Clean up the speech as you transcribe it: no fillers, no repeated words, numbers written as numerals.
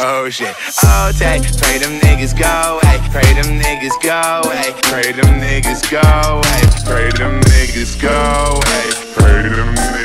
Oh shit, oh take, pray them niggas go away, pray them niggas go away, pray them niggas go away, pray them niggas go away, pray them niggas